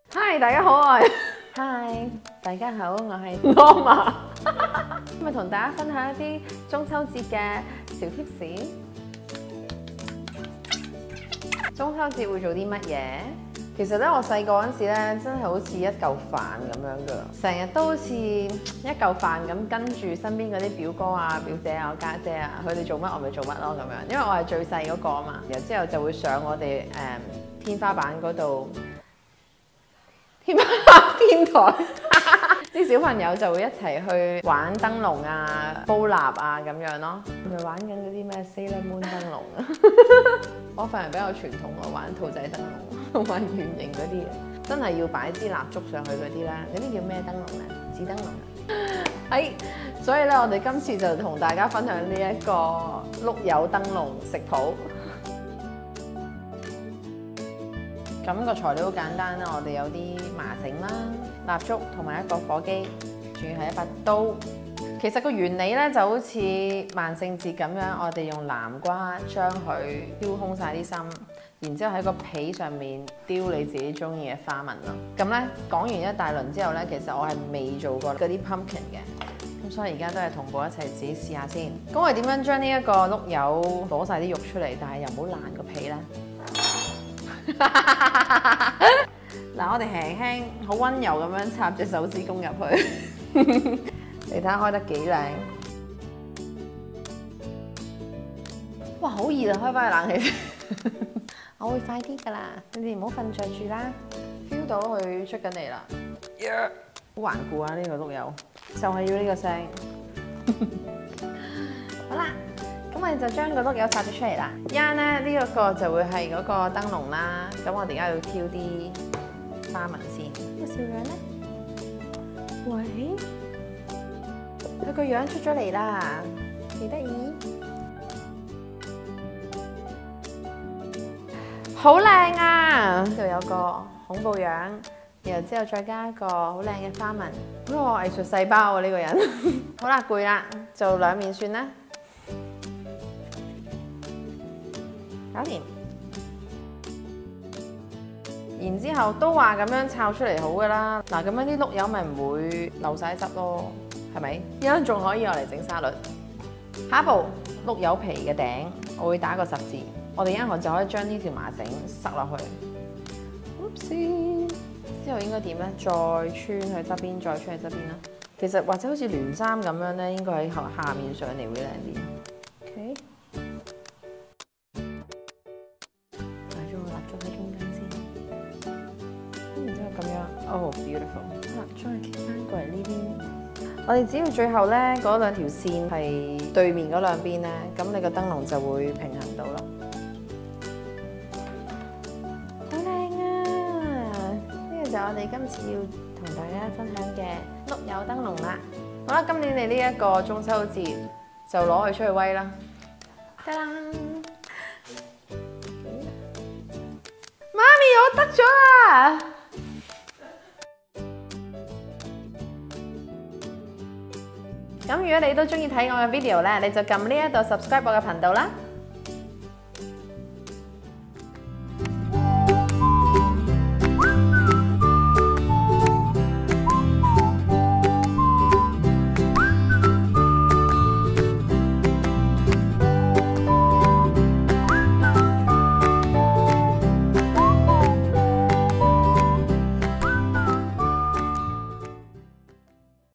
Hi， 大家好，我係 Hi， 大家好，我係 Norma。 今日同大家分享一啲中秋節嘅小貼士。中秋節會做啲乜嘢？其實咧，我細個嗰陣時咧，真係好似一嚿飯咁樣噶，成日都好似一嚿飯咁跟住身邊嗰啲表哥啊、表姐啊、我家姐啊，佢哋做乜我咪做乜咯咁樣。因為我係最細嗰個啊嘛，然後之後就會上我哋天花板嗰度。天台啲小朋友就會一齊去玩燈籠啊、煲蠟啊咁樣咯，咪玩緊嗰啲咩 Sailor Moon 燈籠啊！我份人比較傳統，我玩兔仔燈籠同埋圓形嗰啲嘢，真係要擺支蠟燭上去嗰啲咧，嗰啲叫咩燈籠咧？紙燈籠啊！所以咧，我哋今次就同大家分享呢一個碌柚燈籠食譜。咁個材料好簡單啦，我哋有啲麻繩啦、蠟燭同埋一個火機，仲要係一把刀。其實個原理咧就好似萬聖節咁樣，我哋用南瓜將佢雕空晒啲心，然之後喺個皮上面雕你自己中意嘅花紋咯。咁咧講完一大輪之後咧，其實我係未做過嗰啲 pumpkin 嘅，咁所以而家都係同步一齊自己試下先。咁我哋點樣將呢一個碌柚攞晒啲肉出嚟，但係又唔好爛個皮咧？嗱，我哋輕輕好溫柔咁樣插隻手指公入去，你睇下開得幾靚！哇，好熱啊！開翻個冷氣，我會快啲噶啦，你哋唔好瞓着住啦。feel 到佢出緊嚟啦，好頑固啊！呢個碌柚就係要呢個聲。好啦。咁我哋就將個碌柚拆咗出嚟啦。依家咧呢一個就會係嗰個燈籠啦。咁我哋而家要挑啲花紋先。個小樣咧，喂，佢個樣出咗嚟啦，幾得意，好靚啊！呢度有個恐怖樣，然後之後再加一個好靚嘅花紋。哇，藝術細胞啊呢個人。好啦，攰啦，做兩面算啦。搞掂，然之後都話咁樣抄出嚟好噶啦。嗱，咁樣啲碌柚咪唔會漏晒汁咯，係咪？一樣仲可以我嚟整沙律。下一步，碌柚皮嘅頂，我會打個十字。我哋一陣就可以將呢條麻繩塞落去。Oopsie，之後應該點咧？再穿去側邊，再穿去側邊啦。其實或者好似連衫咁樣咧，應該喺下面上嚟會靚啲。OK。Oh, beautiful！ 好啦，將佢揭翻過嚟呢邊。我哋只要最後咧嗰兩條線係對面嗰兩邊咧，咁你個燈籠就會平衡到咯。好靚啊！呢個就係我哋今次要同大家分享嘅碌柚燈籠啦。好啦，今年你呢一個中秋節就攞佢出去威啦！得啦！媽咪，我得咗啦！咁如果你都中意睇我嘅 video咧，你就撳呢一度 subscribe 我嘅頻道啦。